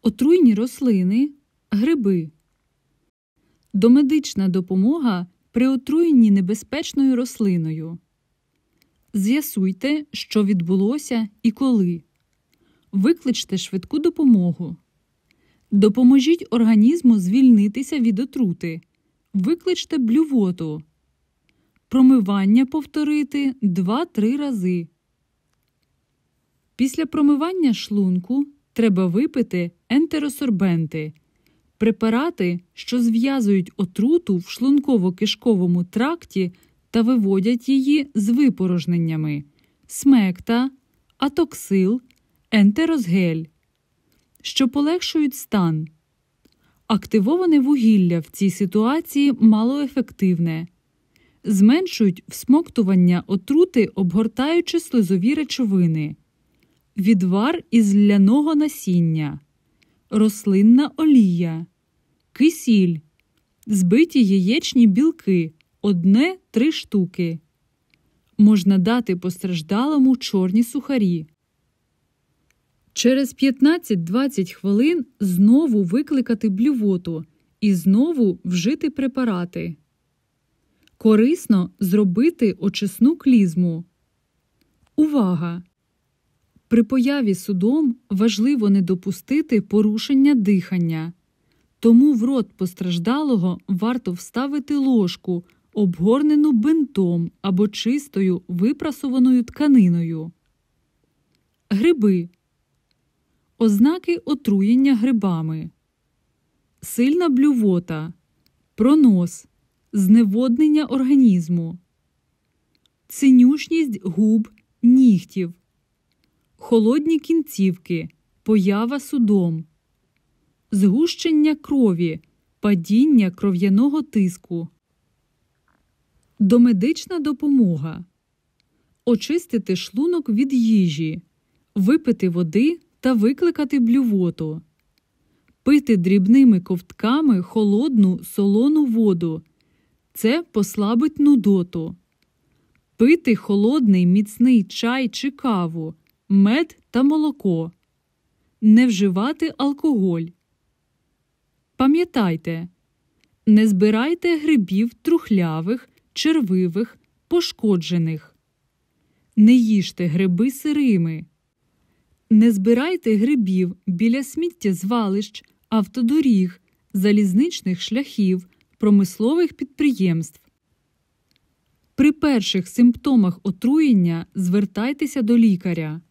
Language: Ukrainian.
Отруйні рослини, гриби. Домедична допомога при отруєнні небезпечною рослиною. З'ясуйте, що відбулося і коли. Викличте швидку допомогу. Допоможіть організму звільнитися від отрути. Викличте блювоту. Промивання повторити 2-3 рази. Після промивання шлунку треба випити ентеросорбенти – препарати, що зв'язують отруту в шлунково-кишковому тракті та виводять її з випорожненнями – смекта, атоксил, ентеросгель, що полегшують стан. Активоване вугілля в цій ситуації малоефективне. Зменшують всмоктування отрути, обгортаючи слизові речовини. Відвар із ляного насіння, рослинна олія, кисіль, збиті яєчні білки – 1-3 штуки. Можна дати постраждалому чорні сухарі. Через 15-20 хвилин знову викликати блювоту і знову вжити препарати. Корисно зробити очисну клізму. Увага! При появі судом важливо не допустити порушення дихання. Тому в рот постраждалого варто вставити ложку, обгорнену бинтом або чистою випрасованою тканиною. Гриби. Ознаки отруєння грибами. Сильна блювота, пронос, зневоднення організму, синюшність губ, нігтів, холодні кінцівки, поява судом, згущення крові, падіння кров'яного тиску. Домедична допомога. Очистити шлунок від їжі, випити води та викликати блювоту. Пити дрібними ковтками холодну солону воду. Це послабить нудоту. Пити холодний міцний чай чи каву, мед та молоко. Не вживати алкоголь. Пам'ятайте, не збирайте грибів трухлявих, червивих, пошкоджених. Не їжте гриби сирими. Не збирайте грибів біля сміттєзвалищ, автодоріг, залізничних шляхів, промислових підприємств. При перших симптомах отруєння звертайтеся до лікаря.